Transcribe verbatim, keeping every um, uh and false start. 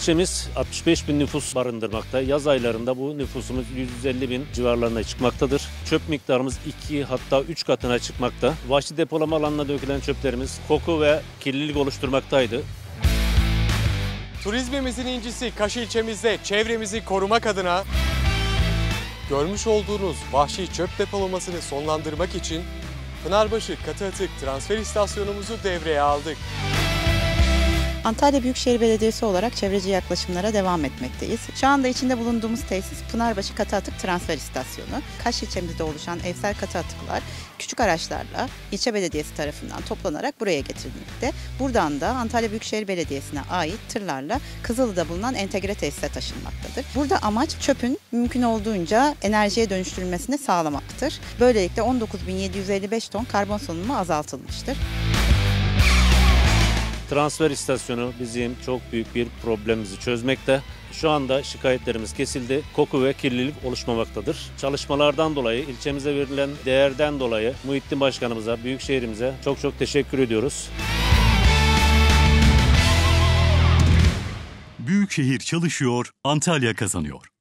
İlçemiz altmış beş bin nüfus barındırmakta. Yaz aylarında bu nüfusumuz yüz elli bin civarlarına çıkmaktadır. Çöp miktarımız iki hatta üç katına çıkmakta. Vahşi depolama alanına dökülen çöplerimiz koku ve kirlilik oluşturmaktaydı. Turizmimizin incisi Kaş ilçemizde çevremizi korumak adına görmüş olduğunuz vahşi çöp depolamasını sonlandırmak için Pınarbaşı Katı Atık Transfer İstasyonumuzu devreye aldık. Antalya Büyükşehir Belediyesi olarak çevreci yaklaşımlara devam etmekteyiz. Şu anda içinde bulunduğumuz tesis Pınarbaşı Katı Atık Transfer İstasyonu. Kaş ilçemizde oluşan evsel katı atıklar küçük araçlarla ilçe belediyesi tarafından toplanarak buraya getirilmekte. Buradan da Antalya Büyükşehir Belediyesi'ne ait tırlarla Kızılı'da bulunan entegre tesise taşınmaktadır. Burada amaç çöpün mümkün olduğunca enerjiye dönüştürülmesini sağlamaktır. Böylelikle on dokuz bin yedi yüz elli beş ton karbon salınımı azaltılmıştır. Transfer istasyonu bizim çok büyük bir problemimizi çözmekte. Şu anda şikayetlerimiz kesildi. Koku ve kirlilik oluşmamaktadır. Çalışmalardan dolayı, ilçemize verilen değerden dolayı Muhittin Başkanımıza, Büyükşehir'imize çok çok teşekkür ediyoruz. Büyükşehir çalışıyor, Antalya kazanıyor.